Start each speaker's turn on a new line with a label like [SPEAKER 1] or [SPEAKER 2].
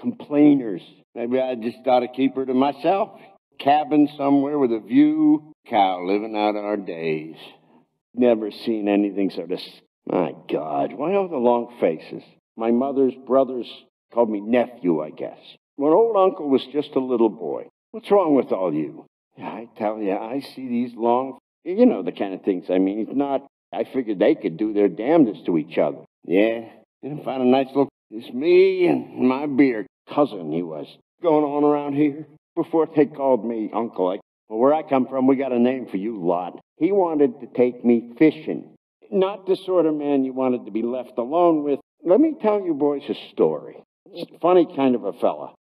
[SPEAKER 1] complainers. Maybe I just ought to keep her to myself. Cabin somewhere with a view, cow living out our days. Never seen anything so My God, why all the long faces? My mother's brothers called me nephew, I guess. When old uncle was just a little boy. What's wrong with all you? Yeah, I tell you, I see these long... You know the kind of things I mean. It's not... I figured they could do their damnedest to each other. Yeah, and find a nice little... It's me and my beer cousin he was. Going on around here. Before they called me uncle, well, where I come from, we got a name for you lot. He wanted to take me fishing. Not the sort of man you wanted to be left alone with. Let me tell you boys a story. It's a funny kind of a fella.